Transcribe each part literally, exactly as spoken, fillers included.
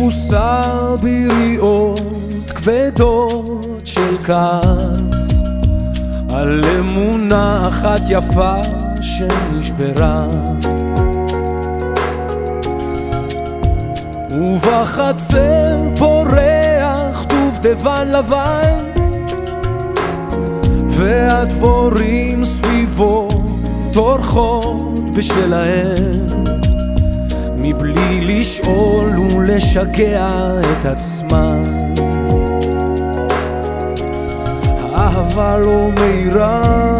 מכוסה ביריעות כבדות של כעס על אמונה אחת יפה שנשברה, ובחצר פורח דובדבן לבן, והדבורים סביבו טורחות בשלהן, מבלי לשאול ולשגע את עצמן. האהבה לא מהירה,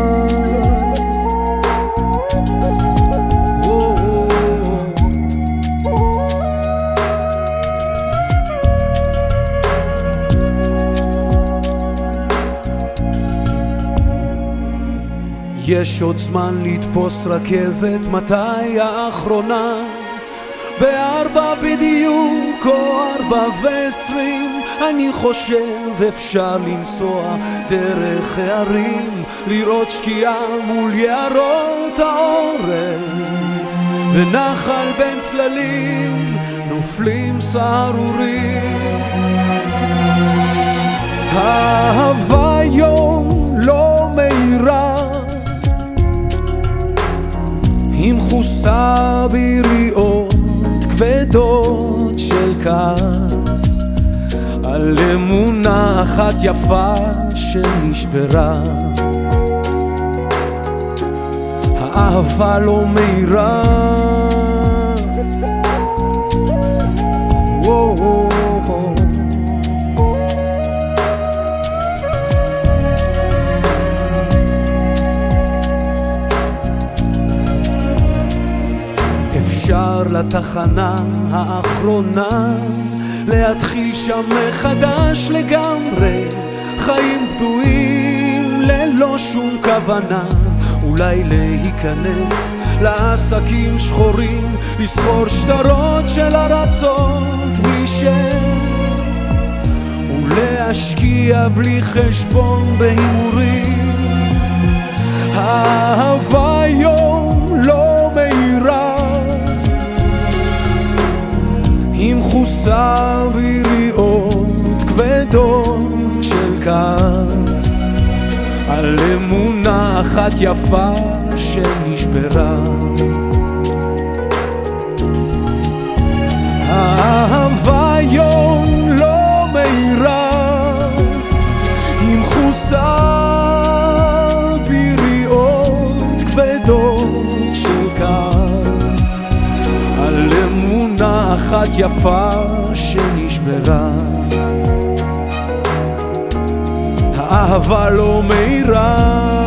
יש עוד זמן לתפוס רכבת, מתי האחרונה? בארבע בדיוק או ארבע ועשרים, אני חושב אפשר לנסוע דרך הערים, לראות שקיעה מול יערות האורן, ונחל בין צללים נופלים סהרורים. האהבה יום לא מהירה, היא מכוסה ביריעות כבדות של כעס על אמונה אחת יפה שנשברה. האהבה לא מהירה, וואו, אפשר לתחנה האחרונה להתחיל שם מחדש לגמרי, חיים פתועים ללא שום כוונה, אולי להיכנס לעסקים שחורים, לסחור שטרות של ארצות בלי שם, ולהשקיע בלי חשבון בהימורים. האהבה יום לא מהירה, היא מכוסה ביריעות כבדות של כעס על אמונה אחת יפה שנשברה. האהבה יום לא מהירה, היא מכוסה ביריעות כבדות של כעס על אמונה אחת יפה שנשברה. האהבה לא מהירה,